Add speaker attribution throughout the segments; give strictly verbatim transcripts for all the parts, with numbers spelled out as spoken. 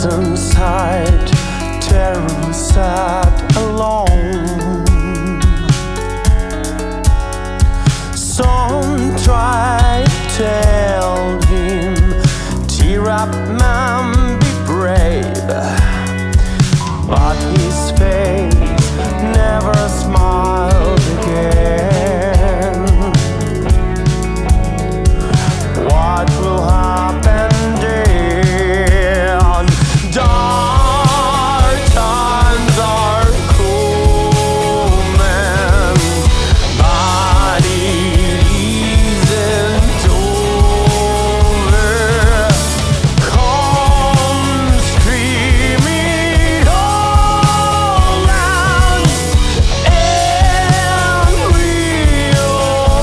Speaker 1: lies inside, terribly sad, alone. Some try to tell him, tear up man, be brave, but his face never smiled again. What will happen then? Dark times are coming, but it isn't over. Come screaming all out, and we'll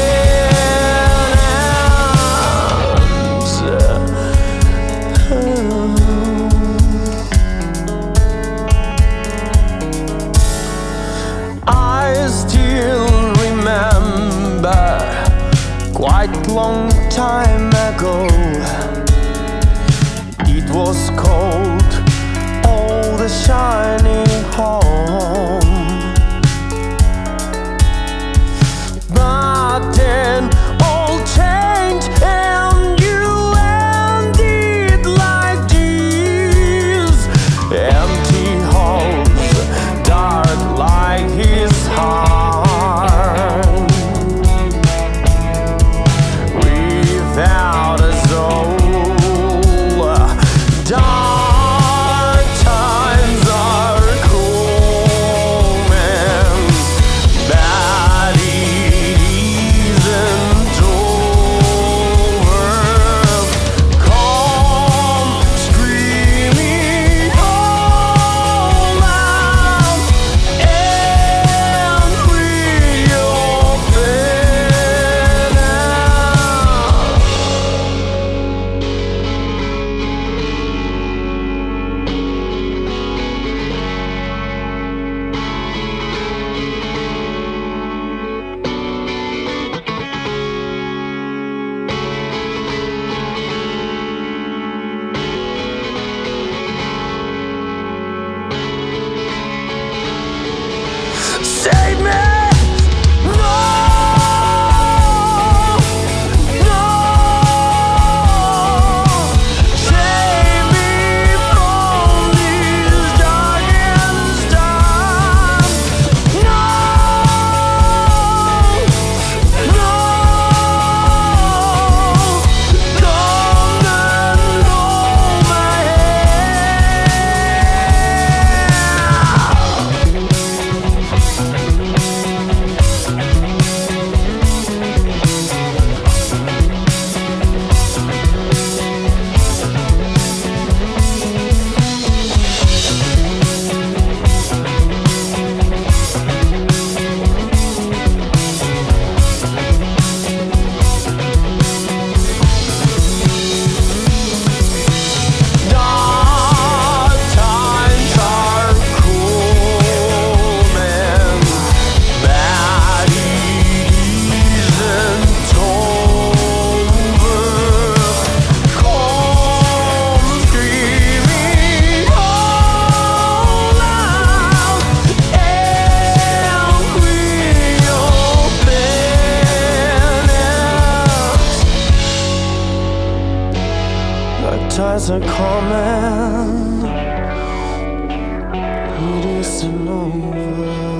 Speaker 1: I still remember, quite long time ago, it was cold, all the shining home. But then all changed and you ended like this. Empty halls, dark like his heart, without a soul. Dark times are coming, but it isn't over. Come screaming all out, and we'll save me! No! No! Save me from this darkest time! No! No! Come and hold my Dark times are coming, but it isn't over. Come screaming all out, and we'll finish. Dark times are coming, it isn't over.